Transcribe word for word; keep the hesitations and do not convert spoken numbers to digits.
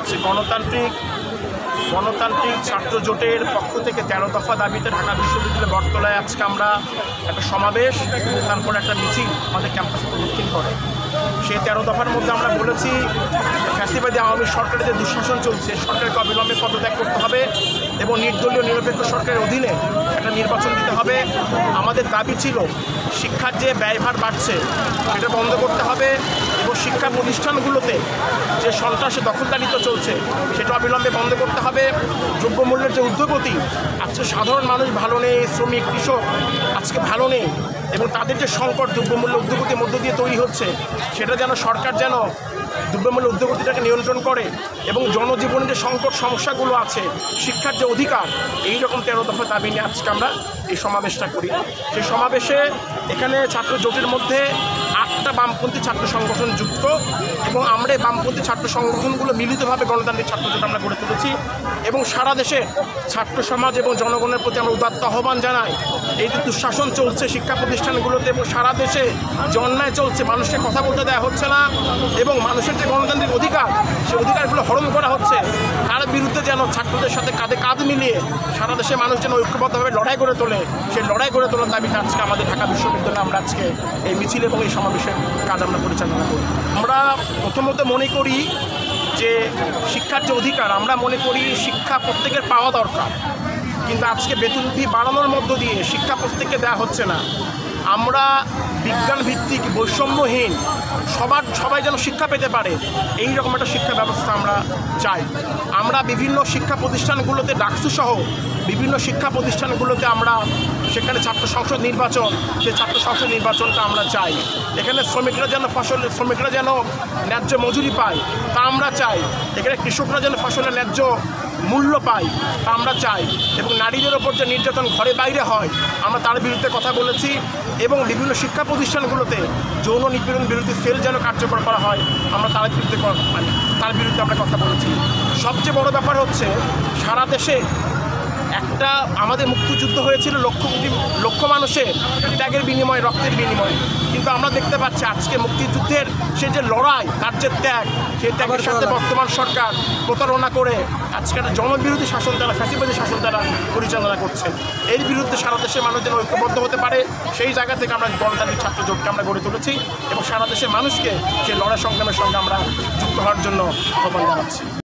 আজকে গণতান্ত্রিক গণতান্ত্রিক ছাত্র জোটের পক্ষ থেকে তেরো দফা দাবিতে ঢাকা বিশ্ববিদ্যালয় বটতলায় আজকে আমরা একটা সমাবেশ, তারপর একটা মিছিল আমাদের ক্যাম্পাসে প্রদক্ষিণ করে। সেই তেরো দফার মধ্যে আমরা বলেছি, ফ্যাসিবাদী আওয়ামী সরকারের যে দুঃশাসন চলছে, সরকারকে অবিলম্বে পদত্যাগ করতে হবে এবং নির্দলীয় নিরপেক্ষ সরকারের অধীনে একটা নির্বাচন দিতে হবে। আমাদের দাবি ছিল শিক্ষার যে ব্যয়ভার বাড়ছে সেটা বন্ধ করতে হবে এবং শিক্ষা প্রতিষ্ঠানগুলোতে যে সন্ত্রাসী দখলদারিত্ব চলছে সেটা অবিলম্বে বন্ধ করতে হবে। দ্রব্যমূল্যের যে ঊর্ধ্বগতি, আজকে সাধারণ মানুষ ভালো নেই, শ্রমিক কৃষক আজকে ভালো নেই এবং তাদের যে সংকট দ্রব্যমূল্য ঊর্ধ্বগতির মধ্য দিয়ে তৈরি হচ্ছে, সেটা যেন সরকার যেন দ্রব্যমূল্য ঊর্ধ্বগতিটাকে নিয়ন্ত্রণ করে এবং জনজীবনের যে সংকট সমস্যাগুলো আছে, শিক্ষার যে অধিকার, এই রকম তেরো দফা দাবি নিয়ে আজকে আমরা এই সমাবেশটা করি। সেই সমাবেশে এখানে ছাত্র জোটের মধ্যে আটটা বামপন্থী ছাত্র সংগঠন যুক্ত এবং আমরা এই বামপন্থী ছাত্র সংগঠনগুলো মিলিতভাবে গণতান্ত্রিক ছাত্র জোট আমরা গড়ে তুলেছি এবং সারা দেশে ছাত্র সমাজ এবং জনগণের প্রতি আমরা উদাত্ত আহ্বান জানাই। এই যে দুঃশাসন চলছে শিক্ষা প্রতিষ্ঠানগুলোতে এবং সারা দেশে যে অন্যায় চলছে, মানুষকে কথা বলতে দেওয়া হচ্ছে না এবং মানুষের যে গণতান্ত্রিক অধিকার, সেই অধিকারগুলো হরণ করা হচ্ছে, তার বিরুদ্ধে যেন ছাত্রদের সাথে কাঁধে কাঁধ মিলিয়ে সারা দেশে মানুষ যেন ঐক্যবদ্ধভাবে লড়াই করে তোলে, সেই লড়াই করে তোলার দাবিতে আজকে আমাদের ঢাকা বিশ্ববিদ্যালয়ে আমরা আজকে এই মিছিল এবং এই সমাবেশের কাজ আমরা পরিচালনা করি। আমরা প্রথমত মনে করি যে শিক্ষার যে অধিকার, আমরা মনে করি শিক্ষা প্রত্যেকের পাওয়া দরকার, কিন্তু আজকে বেতন বাড়ানোর মধ্য দিয়ে শিক্ষা প্রত্যেককে দেওয়া হচ্ছে না। আমরা বিজ্ঞান ভিত্তিক বৈষম্যহীন সবার সবাই যেন শিক্ষা পেতে পারে, এই রকম একটা শিক্ষা ব্যবস্থা আমরা চাই। আমরা বিভিন্ন শিক্ষা প্রতিষ্ঠানগুলোতে ডাকসু সহ বিভিন্ন শিক্ষা প্রতিষ্ঠানগুলোতে আমরা সেখানে ছাত্র সংসদ নির্বাচন, সেই ছাত্র সংসদ নির্বাচনটা আমরা চাই। এখানে শ্রমিকরা যেন ফসল শ্রমিকরা যেন ন্যায্য মজুরি পায় তা আমরা চাই। এখানে কৃষকরা যেন ফসলের ন্যায্য মূল্য পায় তা আমরা চাই এবং নারীদের ওপর যে নির্যাতন ঘরে বাইরে হয় আমরা তার বিরুদ্ধে কথা বলেছি এবং বিভিন্ন শিক্ষা প্রতিষ্ঠানগুলোতে যৌন নিপীড়ন বিরোধী সেল যেন কার্যকর করা হয় আমরা তার বিরুদ্ধে মানে তার বিরুদ্ধে আমরা কথা বলেছি। সবচেয়ে বড় ব্যাপার হচ্ছে সারা দেশে একটা আমাদের মুক্তিযুদ্ধ হয়েছিল লক্ষ কোটি লক্ষ মানুষের ত্যাগের বিনিময়ে, রক্তের বিনিময়ে, কিন্তু আমরা দেখতে পাচ্ছি আজকে মুক্তিযুদ্ধের সে যে লড়াই, তার যে ত্যাগ, সেই ত্যাগের সাথে বর্তমান সরকার প্রতারণা করে আজকে একটা জনবিরোধী শাসন তারা, ফ্যাসিবাদী শাসন তারা পরিচালনা করছে। এর বিরুদ্ধে সারা দেশের মানুষ যেন ঐক্যবদ্ধ হতে পারে, সেই জায়গা থেকে আমরা গণতান্ত্রিক ছাত্র জোটকে আমরা গড়ে তুলেছি এবং সারা দেশের মানুষকে সেই লড়াই সংগ্রামের সঙ্গে আমরা যুক্ত হওয়ার জন্য আহ্বান জানাচ্ছি।